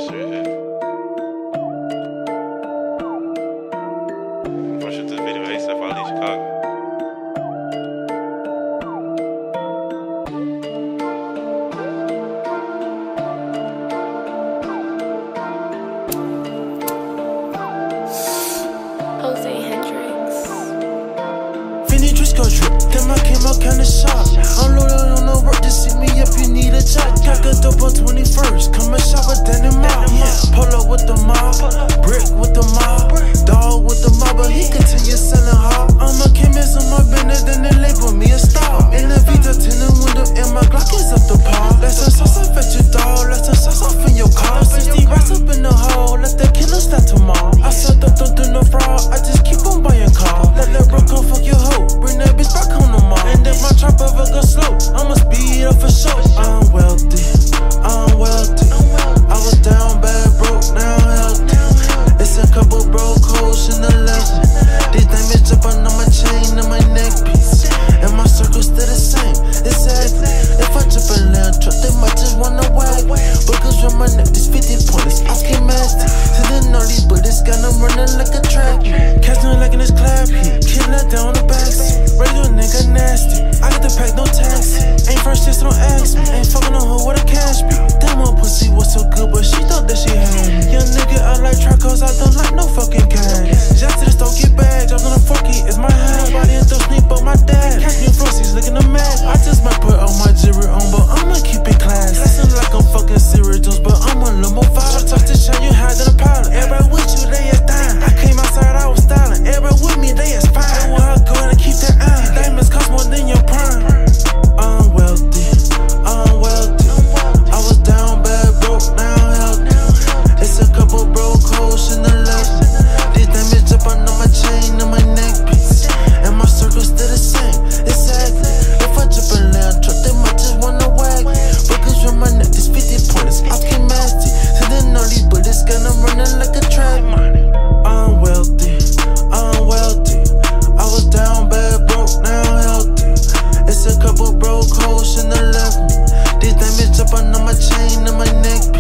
shit hit. I'm gonna shoot this video ASAP. I'll leave Chicago. Jose Hendrix. Vinny Driscoll drip, then I came out kinda sharp. I'm loaded on the work to see me if you need a job. Got good dope on 21st, come and shop at Denim Mall. Pull up with the mob, brick with the mob, dog with the mob, but he continue selling hard. I'm a chemist on my business, then they label me a star. In the Vita, tinted window, and my Glock is up the par. Let some sauce off at your dog, let some sauce off in your car. 50 racks up in the hole, let the killer start tomorrow. I said don't do no fraud, I just keep on buying cars. Let that bro come fuck your hoe, bring that bitch back home tomorrow. And if my trap ever go slow, I'ma speed up for sure. I'm wealthy, I'm wealthy. I was down bad, broke, now healthy. It's a couple broke hoes in the left. These diamonds up on my chain and my neck piece. And my circle still the same, exactly. If I jump a land truck, they might just wanna wag. Bookers from my neck, these 50 pointers, I came nasty. Sending all these bullets, got them running like a track. Catch me like in this clap heat, killer down the backseat. Radio nigga nasty, I got the pack, no tax. Ain't first, just don't ask me. Ain't fucking on her with a cash beat. Damn, my pussy was so good, but she thought that she had me. Young nigga, I like track cause I don't like no fucking cash. Just to the store, get bags, I was on a forky, it's my hand. Body and throw sneak, but my dad. Catch me in Flossies, looking a mad. I just might put all my jewelry on, but I'ma keep it class. Listen like I'm fucking Siri Jones, but I'm a little more vibe. Touch the shine, you hide in a pilot. Everybody with you, they is dying. I came outside, I was styling. Everybody with me, they is fine. And when I go and keep that eye, diamonds cost more than your prime. I'm wealthy, I'm wealthy. I was down bad, broke, now healthy. It's a couple broke hoes in the left. These diamonds up on my chain and my neck piece. And my circle still the same, exactly. If I jump a land truck, they might just wanna wag. Bookers from my neck, these 50 pointers, I came nasty. Sending all these bullets, got them running like a track. I'm wealthy, I'm wealthy. I was down bad, broke, now healthy. It's a couple broke hoes in the left. These diamonds up on my chain and my neck.